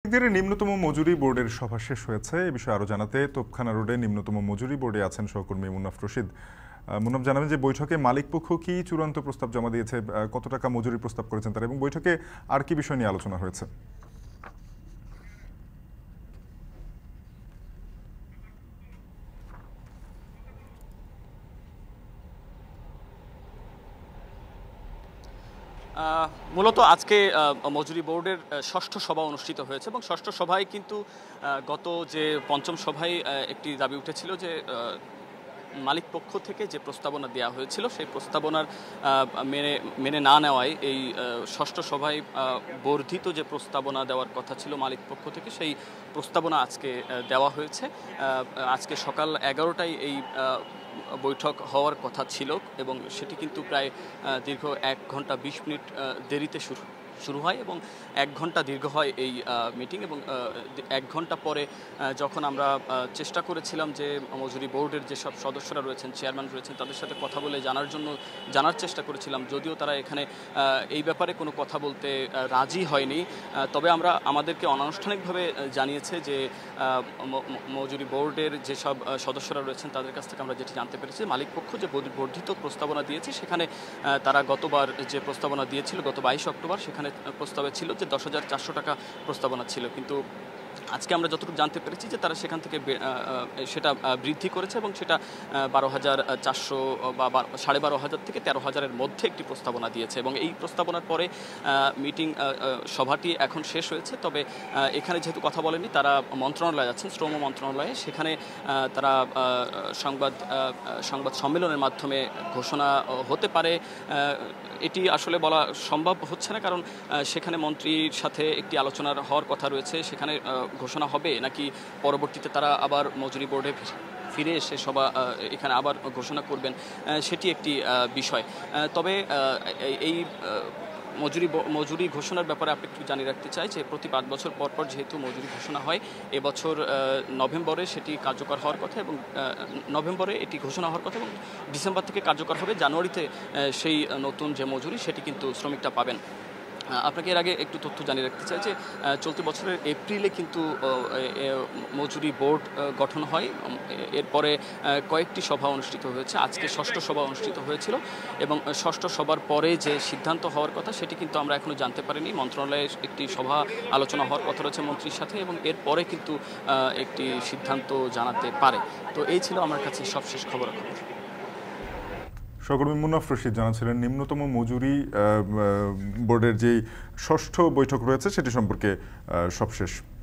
দিনের নিম্নতম মজুরি বোর্ডের সভা শেষ হয়েছে। এই বিষয়ে আরো জানাতে তোপখানা রোডে নিম্নতম মজুরি বোর্ডে আছেন সহকর্মী মুন্নাফ রশিদ। মুন্নাফ, জানাবেন যে বৈঠকে মালিক পক্ষ কি চূড়ান্ত প্রস্তাব জমা দিয়েছে, কত টাকা মজুরি প্রস্তাব করেছেন তারা, এবং বৈঠকে আর কি বিষয় নিয়ে আলোচনা হয়েছে? মূলত আজকে মজুরি বোর্ডের ষষ্ঠ সভা অনুষ্ঠিত হয়েছে এবং ষষ্ঠ সভায় কিন্তু গত যে পঞ্চম সভায় একটি দাবি উঠেছিল যে মালিক পক্ষ থেকে যে প্রস্তাবনা দেওয়া হয়েছিল সেই প্রস্তাবনার মেনে না নেওয়ায় এই ষষ্ঠ সভায় বর্ধিত যে প্রস্তাবনা দেওয়ার কথা ছিল মালিক পক্ষ থেকে সেই প্রস্তাবনা আজকে দেওয়া হয়েছে। আজকে সকাল 11টায় এই বৈঠক হওয়ার কথা ছিল এবং সেটি কিন্তু প্রায় দীর্ঘ 1 ঘন্টা 20 মিনিট দেরিতে শুরু হয় এবং 1 ঘন্টা দীর্ঘ হয় এই মিটিং। এবং 1 ঘন্টা পরে যখন আমরা চেষ্টা করেছিলাম যে মজুরি বোর্ডের যেসব সদস্যরা রয়েছেন, চেয়ারম্যান রয়েছেন, তাদের সাথে কথা বলে জানার চেষ্টা করেছিলাম, যদিও তারা এখানে এই ব্যাপারে কোনো কথা বলতে রাজি হয়নি। তবে আমাদেরকে অনানুষ্ঠানিকভাবে জানিয়েছে যে মজুরি বোর্ডের যেসব সদস্যরা রয়েছেন তাদের কাছ থেকে আমরা যেটি জানতে পেরেছি, মালিক পক্ষ যে বর্ধিত প্রস্তাবনা দিয়েছে সেখানে তারা গতবার যে প্রস্তাবনা দিয়েছিল গত 22 অক্টোবর, সেখানে প্রস্তাবে ছিল যে 10,400 টাকা প্রস্তাবনা ছিল, কিন্তু আজকে আমরা যতটুকু জানতে পেরেছি যে তারা সেখান থেকে সেটা বৃদ্ধি করেছে এবং সেটা 12,400 বা 12,500 থেকে 13,000-এর মধ্যে একটি প্রস্তাবনা দিয়েছে। এবং এই প্রস্তাবনার পরে সভাটি এখন শেষ হয়েছে। তবে এখানে যেহেতু কথা বলেনি, তারা মন্ত্রণালয়ে যাচ্ছেন, শ্রম মন্ত্রণালয়ে, সেখানে তারা সংবাদ সম্মেলনের মাধ্যমে ঘোষণা হতে পারে। এটি আসলে বলা সম্ভব হচ্ছে না, কারণ সেখানে মন্ত্রীর সাথে একটি আলোচনার হওয়ার কথা রয়েছে। সেখানে ঘোষণা হবে নাকি পরবর্তীতে তারা আবার মজুরি বোর্ডে ফিরে এসে এখানে আবার ঘোষণা করবেন, সেটি একটি বিষয়। তবে এই মজুরি ঘোষণার ব্যাপারে আপনি একটু জানিয়ে রাখতে চাই যে প্রতি 5 বছর পর পর যেহেতু মজুরি ঘোষণা হয়, এবছর নভেম্বরে সেটি কার্যকর হওয়ার কথা এবং নভেম্বরে এটি ঘোষণা হওয়ার কথা এবং ডিসেম্বর থেকে কার্যকর হবে। জানুয়ারিতে সেই নতুন যে মজুরি সেটি কিন্তু শ্রমিকরা পাবেন। আপনাকে এর আগে একটু তথ্য জানিয়ে রাখতে চাই যে চলতি বছরের এপ্রিলে কিন্তু মজুরি বোর্ড গঠন হয়। এরপরে কয়েকটি সভা অনুষ্ঠিত হয়েছে, আজকে ষষ্ঠ সভা অনুষ্ঠিত হয়েছিল এবং ষষ্ঠ সভার পরে যে সিদ্ধান্ত হওয়ার কথা সেটি কিন্তু আমরা এখনও জানতে পারিনি। মন্ত্রণালয়ে একটি সভা আলোচনা হওয়ার কথা রয়েছে মন্ত্রীর সাথে এবং এরপরে কিন্তু একটি সিদ্ধান্ত জানাতে পারে। তো এই ছিল আমার কাছে সবশেষ খবরাখবর। সহকর্মী মুন্নাফ রশিদ জানাচ্ছিলেন নিম্নতম মজুরি বোর্ডের যেই ষষ্ঠ বৈঠক রয়েছে সেটি সম্পর্কে সবশেষ